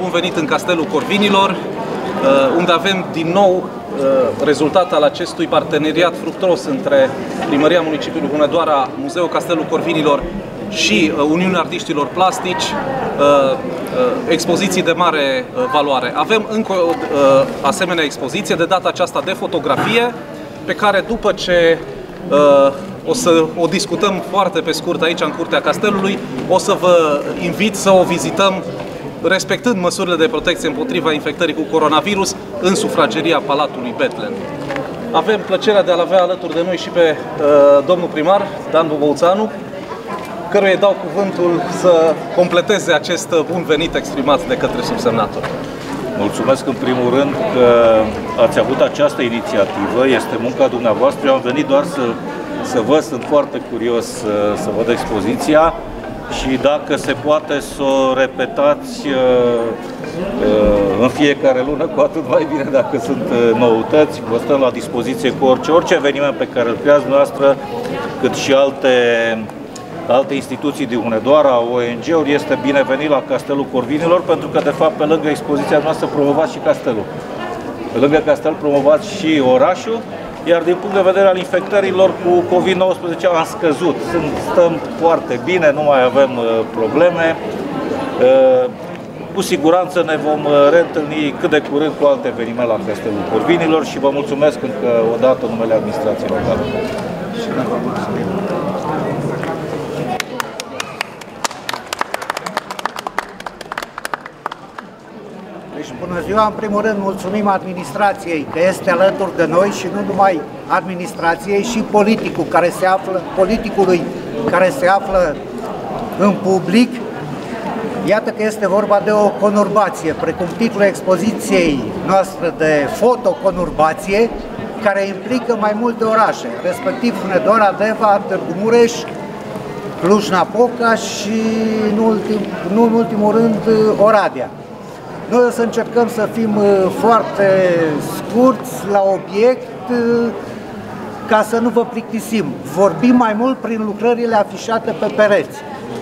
bun venit în Castelul Corvinilor, unde avem din nou rezultat al acestui parteneriat fructuos între Primăria Municipiului Hunedoara, Muzeul Castelul Corvinilor și Uniunea Artiștilor Plastici, expoziții de mare valoare. Avem încă o asemenea expoziție, de data aceasta de fotografie, pe care după ce o să o discutăm foarte pe scurt aici în Curtea Castelului, o să vă invit să o vizităm respectând măsurile de protecție împotriva infectării cu coronavirus în sufrageria Palatului Bethlen. Avem plăcerea de a-l avea alături de noi și pe domnul primar, Dan Bobouțanu, căruia îi dau cuvântul să completeze acest bun venit exprimat de către subsemnator. Mulțumesc în primul rând că ați avut această inițiativă, este munca dumneavoastră. Eu am venit doar să văd, sunt foarte curios să văd expoziția și dacă se poate să o repetați în fiecare lună, cu atât mai bine dacă sunt noutăți. Vă stăm la dispoziție cu orice eveniment pe care îl creați dumneavoastră, cât și alte instituții din Hunedoara, ONG-uri, este binevenit la Castelul Corvinilor, pentru că, de fapt, pe lângă expoziția noastră promovați și castelul. Pe lângă castel promovați și orașul, iar din punct de vedere al infectărilor cu COVID-19 am scăzut. Stăm foarte bine, nu mai avem probleme. Cu siguranță ne vom reîntâlni cât de curând cu alte evenimente la Castelul Corvinilor și vă mulțumesc încă o dată în numele administrației locale. Bună ziua! În primul rând mulțumim administrației că este alături de noi și nu numai administrației, și politicului care se află în public. Iată că este vorba de o conurbație, precum titlul expoziției noastre de fotoconurbație, care implică mai multe orașe, respectiv Hunedoara, Deva, Târgu Mureș, Cluj-Napoca și, nu în ultimul rând, Oradea. Noi o să încercăm să fim foarte scurți la obiect, ca să nu vă plictisim. Vorbim mai mult prin lucrările afișate pe pereți.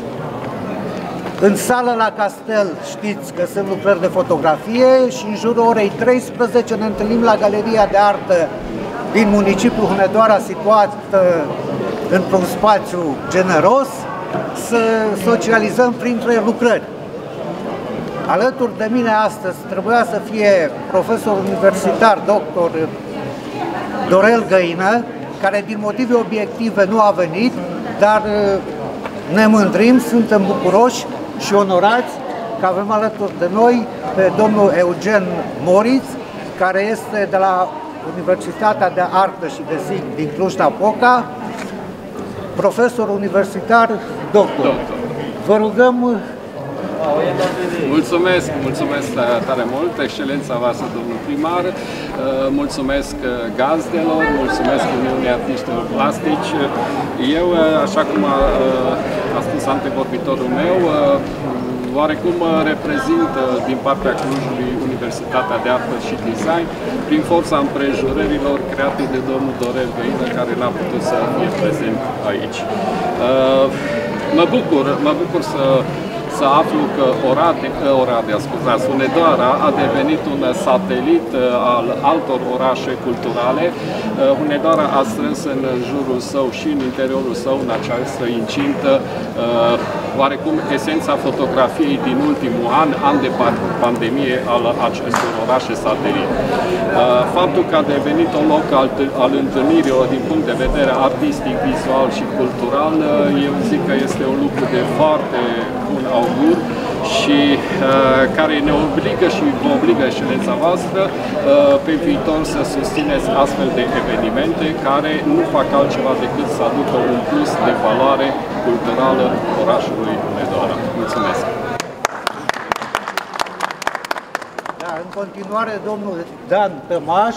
În sală la Castel știți că sunt lucrări de fotografie și în jurul orei 13 ne întâlnim la Galeria de Artă din municipiul Hunedoara, situată într-un spațiu generos, să socializăm printre lucrări. Alături de mine astăzi trebuia să fie profesor universitar, doctor Dorel Găină, care din motive obiective nu a venit, dar ne mândrim, suntem bucuroși și onorați că avem alături de noi pe domnul Eugen Moritz, care este de la Universitatea de Artă și Design din Cluj-Napoca, profesor universitar, doctor. Vă rugăm. Mulțumesc tare mult, excelența voastră, domnul primar, mulțumesc gazdelor, mulțumesc Uniunii Artiștilor Plastici. Eu, așa cum a spus antevorbitorul meu, oarecum reprezint din partea Clujului Universitatea de Artă și Design, prin forța împrejurărilor create de domnul Dorel Găină, care n-a putut să fie prezent aici. Mă bucur să aflu că Hunedoara a devenit un satelit al altor orașe culturale. Hunedoara a strâns în jurul său și în interiorul său, în această incintă, oarecum esența fotografiei din ultimul an de pandemie al acestor orașe satelit. Faptul că a devenit un loc al întâlnirilor din punct de vedere artistic, vizual și cultural, eu zic că este un lucru de foarte bun augur și care ne obligă și vă obligă excelența voastră pe viitor să susțineți astfel de evenimente care nu fac altceva decât să aducă un plus de valoare culturală orașului Hunedoara. Mulțumesc! Da, în continuare, domnul Dan Tămaș,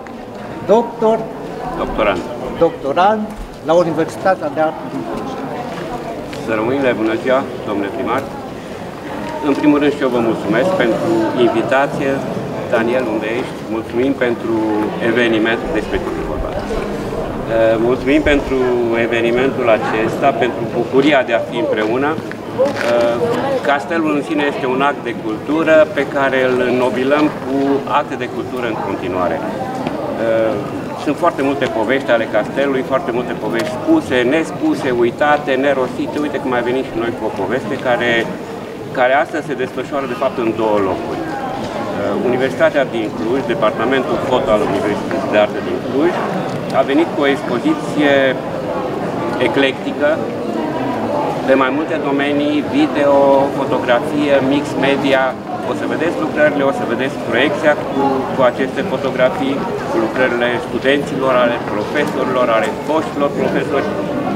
doctorand la Universitatea de Artă din Cluj. Să rămâine, bună ziua, domnule primar! În primul rând și eu vă mulțumesc pentru invitație. Daniel, unde ești? Mulțumim pentru evenimentul despre care vorba. Mulțumim pentru evenimentul acesta, pentru bucuria de a fi împreună. Castelul în sine este un act de cultură pe care îl înnobilăm cu acte de cultură în continuare. Sunt foarte multe povești ale castelului, foarte multe povești spuse, nespuse, uitate, nerostite. Uite cum ai venit și noi cu o poveste care astăzi se desfășoară de fapt în două locuri. Universitatea din Cluj, Departamentul Foto al Universității de Arte din Cluj, a venit cu o expoziție eclectică pe mai multe domenii, video, fotografie, mix media. O să vedeți lucrările, o să vedeți proiecția cu aceste fotografii, cu lucrările studenților, ale profesorilor, ale foștilor profesori.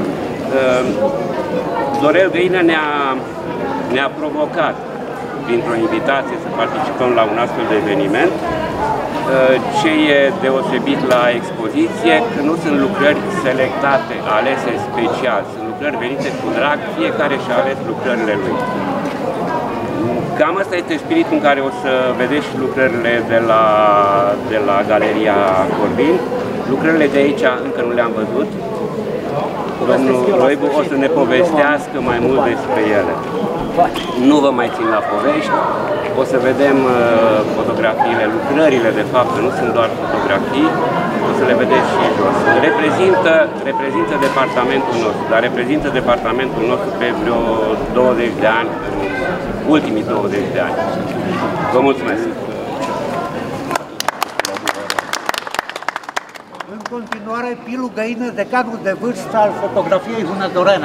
Dorel Găină ne-a provocat printr-o invitație să participăm la un astfel de eveniment. Ce e deosebit la expoziție, că nu sunt lucrări selectate, alese special, sunt lucrări venite cu drag, fiecare și-a ales lucrările lui. Cam asta este spiritul în care o să vedeți și lucrările de la Galeria Corbin. Lucrările de aici încă nu le-am văzut. Domnul Roibu o să ne povestească mai mult despre ele. Nu vă mai țin la povești, o să vedem fotografiile, lucrările de fapt, nu sunt doar fotografii, o să le vedeți și jos. Reprezintă departamentul nostru, dar reprezintă departamentul nostru pe vreo 20 de ani, ultimii 20 de ani. Vă mulțumesc! În continuare, Pilu Găină, decanul de vârstă al fotografiei hunedoarene.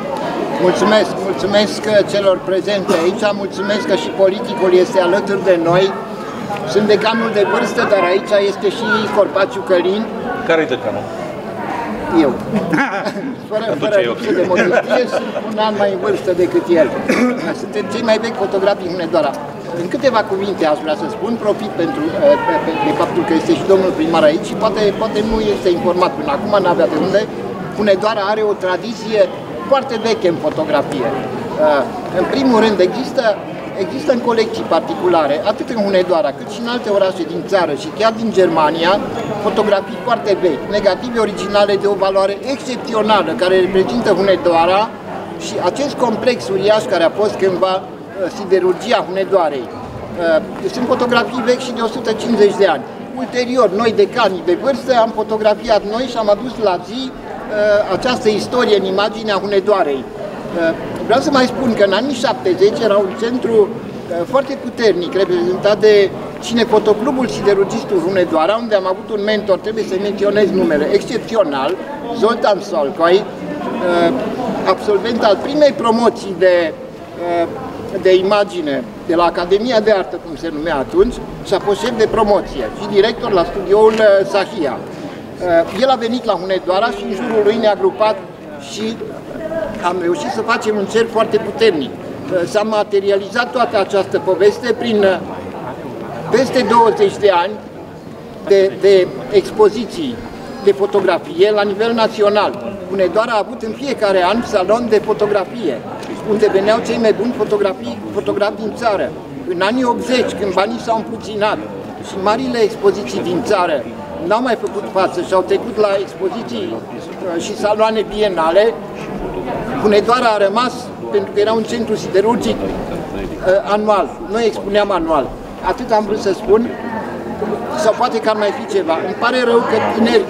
Mulțumesc celor prezenți aici, mulțumesc că și politicul este alături de noi. Sunt decanul de vârstă, dar aici este și Corpaciu Călin. Care-i decanul? Eu. Fără lipsă de modestie, sunt un an mai în vârstă decât el. Suntem cei mai vechi fotografi din Hunedoara. În câteva cuvinte aș vrea să spun, profit de faptul că este și domnul primar aici și poate nu este informat până acum, n-avea de unde. Hunedoara are o tradiție foarte veche în fotografie. În primul rând există în colecții particulare, atât în Hunedoara cât și în alte orașe din țară și chiar din Germania, fotografii foarte vechi, negative originale de o valoare excepțională, care reprezintă Hunedoara și acest complex uriaș care a fost cândva siderurgia Hunedoarei. Sunt fotografii vechi și de 150 de ani. Ulterior, noi decanii de vârstă am fotografiat noi și am adus la zi această istorie în imaginea Hunedoarei. Vreau să mai spun că în anii 70 era un centru foarte puternic reprezentat de Cinefotoclubul Siderurgistul Hunedoara, unde am avut un mentor, trebuie să menționez numele, excepțional, Zoltan Solcoi, absolvent al primei promoții de imagine de la Academia de Artă, cum se numea atunci, și a fost șef de promoție și director la studioul Sahia. El a venit la Hunedoara și în jurul lui ne-a grupat și am reușit să facem un cerc foarte puternic. S-a materializat toată această poveste prin peste 20 de ani de expoziții de fotografie la nivel național. Hunedoara a avut în fiecare an salon de fotografie, unde veneau cei mai buni fotografi din țară. În anii 80, când banii s-au împuținat și marile expoziții din țară n-au mai făcut față și au trecut la expoziții și saloane bienale, Hunedoara a rămas, pentru că era un centru siderurgic anual. Noi expuneam anual. Atât am vrut să spun, sau poate că ar mai fi ceva. Îmi pare rău că tineri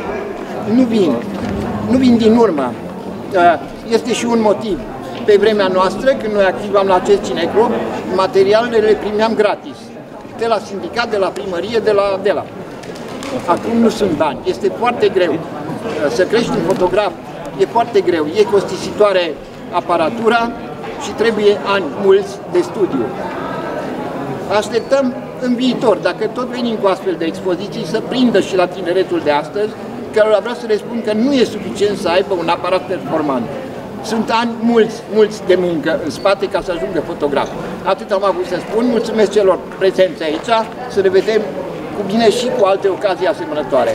nu vin din urmă. Este și un motiv. Pe vremea noastră, când noi activam la acest cineclub, materialele le primeam gratis. De la sindicat, de la primărie, de la. Acum nu sunt bani. Este foarte greu. Să crești un fotograf e foarte greu. E costisitoare aparatura și trebuie ani mulți de studiu. Așteptăm în viitor, dacă tot venim cu astfel de expoziții, să prindă și la tineretul de astăzi, cărora vreau să le spun că nu e suficient să aibă un aparat performant. Sunt ani mulți de muncă în spate ca să ajungă fotograf. Atât am avut să spun. Mulțumesc celor prezenți aici. Să ne vedem cu bine și cu alte ocazii asemănătoare.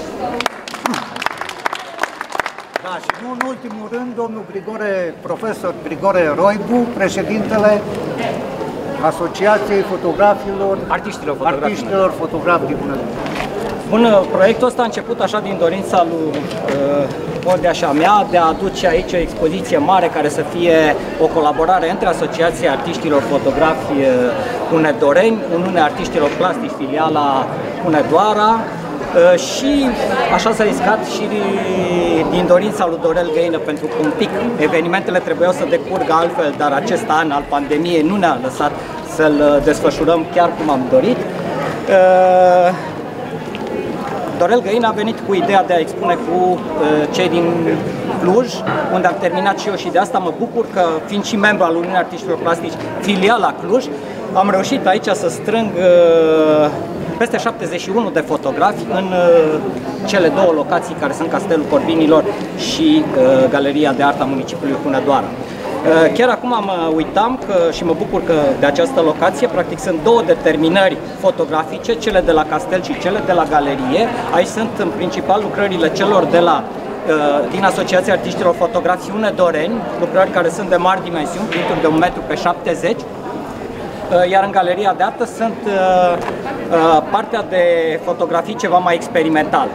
Da, și nu în ultimul rând, domnul profesor Grigore Roibu, președintele Asociației Artiștilor Fotografi din Hunedoara. Bun, proiectul ăsta a început așa din dorința lui Bordea și a mea de a aduce aici o expoziție mare care să fie o colaborare între Asociația Artiștilor Fotografi Hunedoreni, Uniunea Artiștilor Plastici, filiala Hunedoara, și așa s-a riscat și din dorința lui Dorel Găină, pentru că un pic evenimentele trebuiau să decurgă altfel, dar acest an al pandemiei nu ne-a lăsat să-l desfășurăm chiar cum am dorit. Dorel Găină a venit cu ideea de a expune cu cei din Cluj, unde am terminat și eu, și de asta mă bucur că, fiind și membru al Uniunii Artiștilor Plastici, filiala Cluj, am reușit aici să strâng peste 71 de fotografi în cele două locații care sunt Castelul Corvinilor și Galeria de Artă a municipiului Hunedoara. Chiar acum mă uitam și mă bucur că de această locație, practic sunt două determinări fotografice, cele de la Castel și cele de la Galerie. Aici sunt în principal lucrările celor de la din Asociația Artiștilor Fotografi Hunedoreni, lucrări care sunt de mari dimensiuni, printuri de 1 metru pe 70, iar în Galeria de Artă sunt partea de fotografii ceva mai experimentale.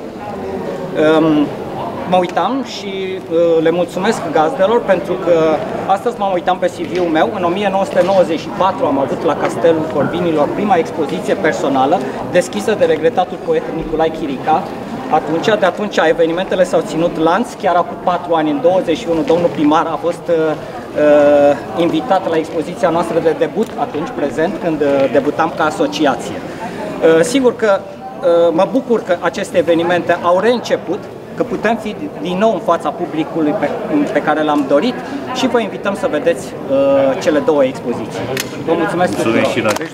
Mă uitam și le mulțumesc gazdelor, pentru că astăzi mă uitam pe CV-ul meu. În 1994 am avut la Castelul Corvinilor prima expoziție personală deschisă de regretatul poet Nicolae Chirica. De atunci evenimentele s-au ținut lanț, chiar acum 4 ani, în 21, domnul primar a fost invitat la expoziția noastră de debut, atunci prezent, când debutam ca asociație. Sigur că mă bucur că aceste evenimente au reînceput, că putem fi din nou în fața publicului pe care l-am dorit, și vă invităm să vedeți cele două expoziții. Vă mulțumesc tuturor! Deci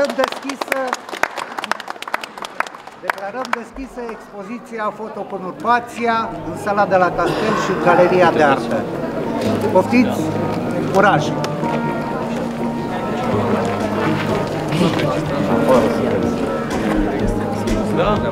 declarăm deschisă expoziția Fotoconurbația în sala de la Castel și în Galeria de Artă. Poftiți! Curaj! Da?